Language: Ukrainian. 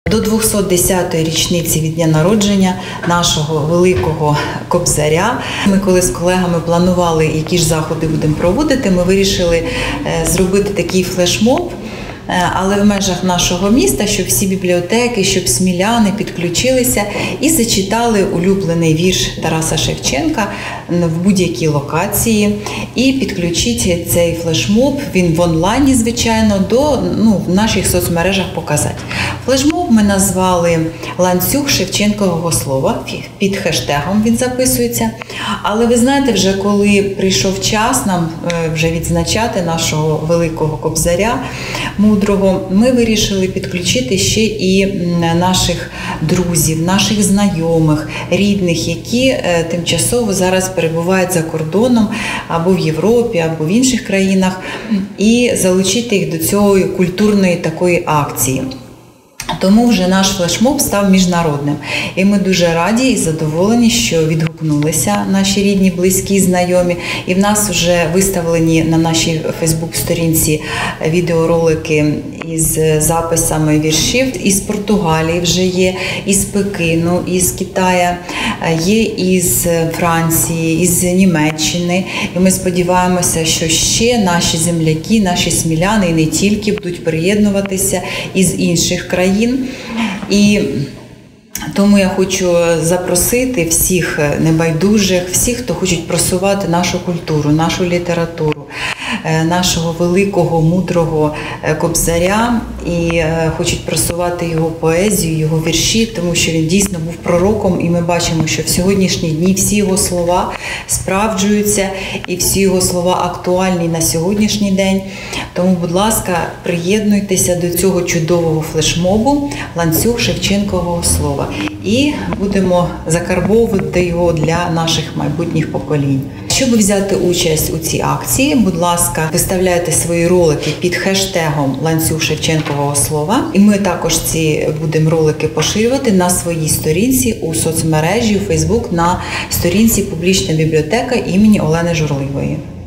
До 210-ї річниці від дня народження нашого великого Кобзаря. Ми коли з колегами планували, які ж заходи будемо проводити, ми вирішили зробити такий флешмоб, але в межах нашого міста, щоб всі бібліотеки, щоб сміляни підключилися і зачитали улюблений вірш Тараса Шевченка в будь-якій локації. І підключіть цей флешмоб, він в онлайні, звичайно, в наших соцмережах показати. Флешмоб ми назвали «Ланцюг Шевченкового слова», під хештегом він записується. Але ви знаєте, вже коли прийшов час нам вже відзначати нашого великого Кобзаря мудрого, ми вирішили підключити ще і наших друзів, наших знайомих, рідних, які тимчасово зараз перебувають за кордоном або в Європі, або в інших країнах, і залучити їх до цієї культурної такої акції. Тому вже наш флешмоб став міжнародним. І ми дуже раді і задоволені, що відгукнулися наші рідні, близькі, знайомі. І в нас вже виставлені на нашій Фейсбук-сторінці відеоролики із записами віршів. Із Португалії вже є, із Пекину, із Китаю, є із Франції, із Німеччини. І ми сподіваємося, що ще наші земляки, наші сміляни і не тільки будуть приєднуватися із інших країн. І тому я хочу запросити всіх небайдужих, всіх, хто хочуть просувати нашу культуру, нашу літературу, нашого великого, мудрого Кобзаря і хочуть просувати його поезію, його вірші, тому що він дійсно був пророком, і ми бачимо, що в сьогоднішні дні всі його слова справджуються і всі його слова актуальні на сьогоднішній день. Тому, будь ласка, приєднуйтеся до цього чудового флешмобу «Ланцюг Шевченкового слова» і будемо закарбовувати його для наших майбутніх поколінь. Щоб взяти участь у цій акції, будь ласка, виставляйте свої ролики під хештегом «Ланцюг Шевченкового слова». І ми також ці будемо ролики поширювати на своїй сторінці у соцмережі, у Фейсбук, на сторінці «Публічна бібліотека імені Олени Журливої».